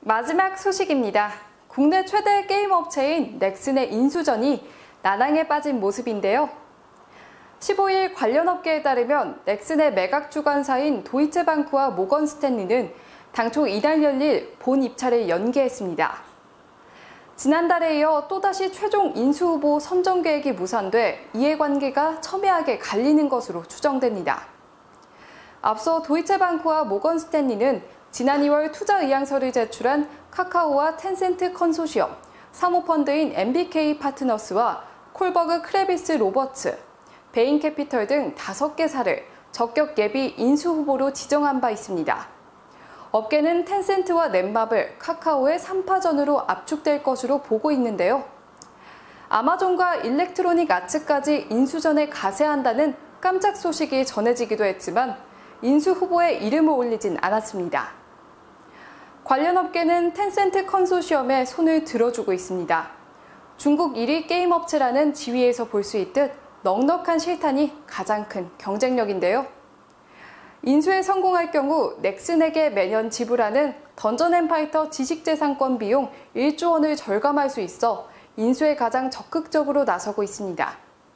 마지막 소식입니다. 국내 최대 게임 업체인 넥슨의 인수전이 난항에 빠진 모습인데요. 15일 관련 업계에 따르면 넥슨의 매각 주관사인 도이체방크와 모건 스탠리는 당초 이달 열릴 본 입찰을 연기했습니다. 지난달에 이어 또다시 최종 인수 후보 선정 계획이 무산돼 이해관계가 첨예하게 갈리는 것으로 추정됩니다. 앞서 도이체방크와 모건 스탠리는 지난 2월 투자 의향서를 제출한 카카오와 텐센트 컨소시엄, 사모펀드인 MBK 파트너스와 콜버그 크레비스 로버츠, 베인캐피털 등 5개사를 적격 예비 인수 후보로 지정한 바 있습니다. 업계는 텐센트와 넷마블, 카카오의 3파전으로 압축될 것으로 보고 있는데요. 아마존과 일렉트로닉 아츠까지 인수전에 가세한다는 깜짝 소식이 전해지기도 했지만 인수 후보에 이름을 올리진 않았습니다. 관련 업계는 텐센트 컨소시엄에 손을 들어주고 있습니다. 중국 1위 게임 업체라는 지위에서 볼 수 있듯 넉넉한 실탄이 가장 큰 경쟁력인데요. 인수에 성공할 경우 넥슨에게 매년 지불하는 던전앤파이터 지식재산권 비용 1조 원을 절감할 수 있어 인수에 가장 적극적으로 나서고 있습니다.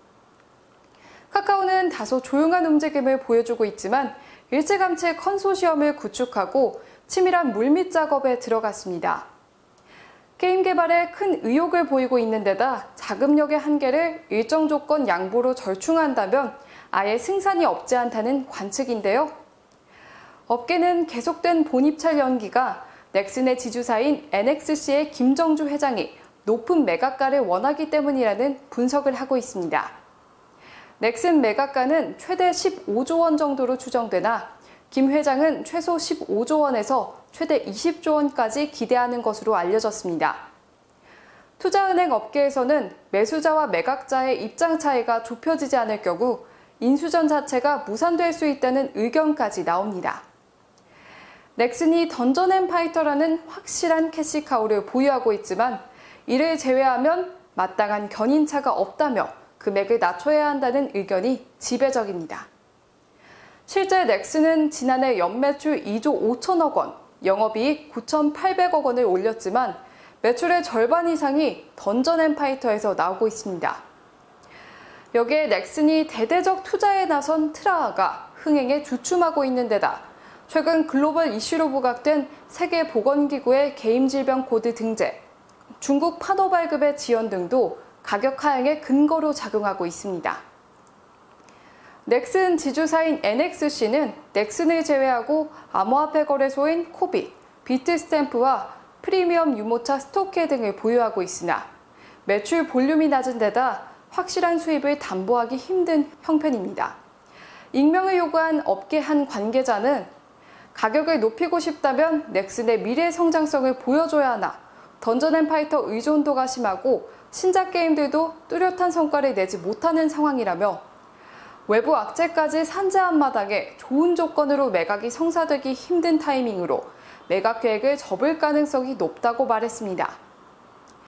카카오는 다소 조용한 움직임을 보여주고 있지만 일찌감치 컨소시엄을 구축하고 치밀한 물밑 작업에 들어갔습니다. 게임 개발에 큰 의욕을 보이고 있는 데다 자금력의 한계를 일정 조건 양보로 절충한다면 아예 승산이 없지 않다는 관측인데요. 업계는 계속된 본입찰 연기가 넥슨의 지주사인 NXC의 김정주 회장이 높은 매각가를 원하기 때문이라는 분석을 하고 있습니다. 넥슨 매각가는 최대 15조 원 정도로 추정되나 김 회장은 최소 15조 원에서 최대 20조 원까지 기대하는 것으로 알려졌습니다. 투자은행 업계에서는 매수자와 매각자의 입장 차이가 좁혀지지 않을 경우 인수전 자체가 무산될 수 있다는 의견까지 나옵니다. 넥슨이 던전앤파이터라는 확실한 캐시카우를 보유하고 있지만 이를 제외하면 마땅한 견인차가 없다며 금액을 낮춰야 한다는 의견이 지배적입니다. 실제 넥슨은 지난해 연매출 2조 5천억 원, 영업이익 9,800억 원을 올렸지만 매출의 절반 이상이 던전앤파이터에서 나오고 있습니다. 여기에 넥슨이 대대적 투자에 나선 트라아가 흥행에 주춤하고 있는 데다 최근 글로벌 이슈로 부각된 세계보건기구의 게임질병 코드 등재, 중국 판호 발급의 지연 등도 가격 하향의 근거로 작용하고 있습니다. 넥슨 지주사인 NXC는 넥슨을 제외하고 암호화폐 거래소인 코빗, 비트스탬프와 프리미엄 유모차 스토케 등을 보유하고 있으나 매출 볼륨이 낮은 데다 확실한 수입을 담보하기 힘든 형편입니다. 익명을 요구한 업계 한 관계자는 가격을 높이고 싶다면 넥슨의 미래 성장성을 보여줘야 하나 던전앤파이터 의존도가 심하고 신작 게임들도 뚜렷한 성과를 내지 못하는 상황이라며 외부 악재까지 산재한 마당에 좋은 조건으로 매각이 성사되기 힘든 타이밍으로 매각 계획을 접을 가능성이 높다고 말했습니다.